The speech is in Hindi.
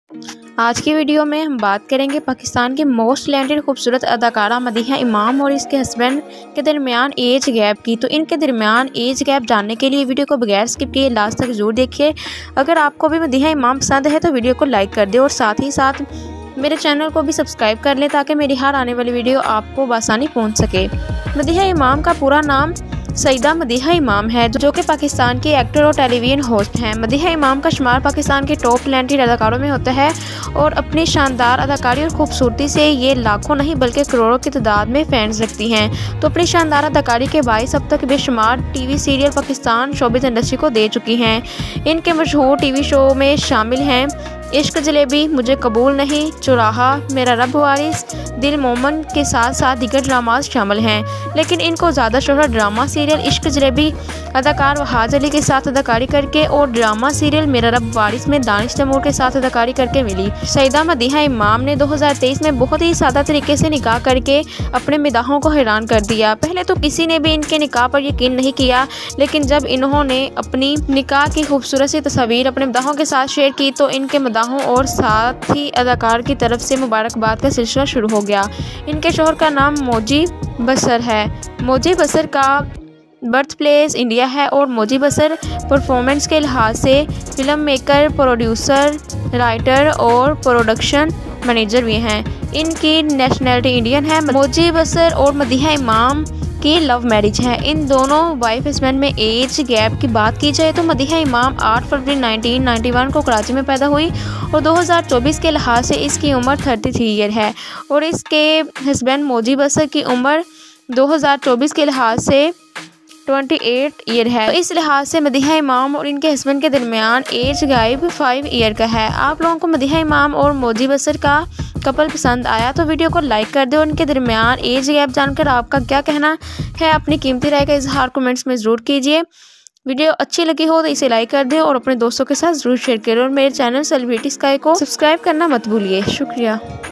आज की वीडियो में हम बात करेंगे पाकिस्तान की मोस्ट टैलेंटेड खूबसूरत अदाकारा मदीहा इमाम और इसके हस्बैंड के दरमियान एज गैप की। तो इनके दरमियान एज गैप जानने के लिए वीडियो को बगैर स्किप किए लास्ट तक जरूर देखिए। अगर आपको भी मदीहा इमाम पसंद है तो वीडियो को लाइक कर दें और साथ ही साथ मेरे चैनल को भी सब्सक्राइब कर लें ताकि मेरी हर आने वाली वीडियो आपको बआसानी पहुँच सके। मदीहा इमाम का पूरा नाम सईदा मदीहा इमाम है, जो कि पाकिस्तान की एक्टर और टेलीविजन होस्ट हैं। मदीहा इमाम का शुमार पाकिस्तान के टॉप टैलेंटेड अदाकारों में होता है और अपनी शानदार अदाकारी और खूबसूरती से ये लाखों नहीं बल्कि करोड़ों की तादाद में फैंस रखती हैं। तो अपनी शानदार अदाकारी के बायस अब तक बेशुमार TV serial Pakistan showbiz industry को दे चुकी हैं। इनके मशहूर टीवी शो में शामिल हैं इश्क जलेबी, मुझे कबूल नहीं, चौराहा, मेरा रब वारिस, दिल मोमन के साथ साथ दीगर ड्रामाज शामिल हैं। लेकिन इनको ज़्यादा शोहरत ड्रामा सीरियल इश्क जलेबी अदाकार वहाज अली के साथ अदाकारी करके और ड्रामा सीरियल मेरा रब वारिस में दानिश तैमूर के साथ अदाकारी करके मिली। सईदा मदीहा इमाम ने 2023 में बहुत ही सादा तरीके से निकाह करके अपने मिदाहों को हैरान कर दिया। पहले तो किसी ने भी इनके निकाह पर यकीन नहीं किया, लेकिन जब इन्होंने अपनी निकाह की खूबसूरत सी तस्वीर अपने मिदाहों के साथ शेयर की तो इनके और साथ ही अदाकार की तरफ से मुबारकबाद का सिलसिला शुरू हो गया। इनके शोहर का नाम मौजी बसर है। मौजी बसर का बर्थ प्लेस इंडिया है और मौजी बसर परफॉर्मेंस के लिहाज से फिल्म मेकर, प्रोड्यूसर, राइटर और प्रोडक्शन मैनेजर भी हैं। इनकी नेशनैलिटी इंडियन है। मौजी बसर और मदीहा इमाम की लव मैरिज है। इन दोनों वाइफ हस्बैंड में एज गैप की बात की जाए तो मदीहा इमाम 8 फरवरी 1991 को कराची में पैदा हुई और 2024 के लिहाज से इसकी उम्र 33 ईयर है और इसके हस्बैंड मौजी बसर की उम्र 2024 के लिहाज से 28 ईयर है। तो इस लिहाज से मदीहा इमाम और इनके हस्बैंड के दरमियान एज गैप 5 ईयर का है। आप लोगों को मदीहा इमाम और मौजी बसर का कपल पसंद आया तो वीडियो को लाइक कर दे और उनके दरमियान एज गैप जानकर आपका क्या कहना है, अपनी कीमती राय का इजहार कमेंट्स में ज़रूर कीजिए। वीडियो अच्छी लगी हो तो इसे लाइक कर दें और अपने दोस्तों के साथ ज़रूर शेयर करें और मेरे चैनल सेलिब्रिटी स्काई को सब्सक्राइब करना मत भूलिए। शुक्रिया।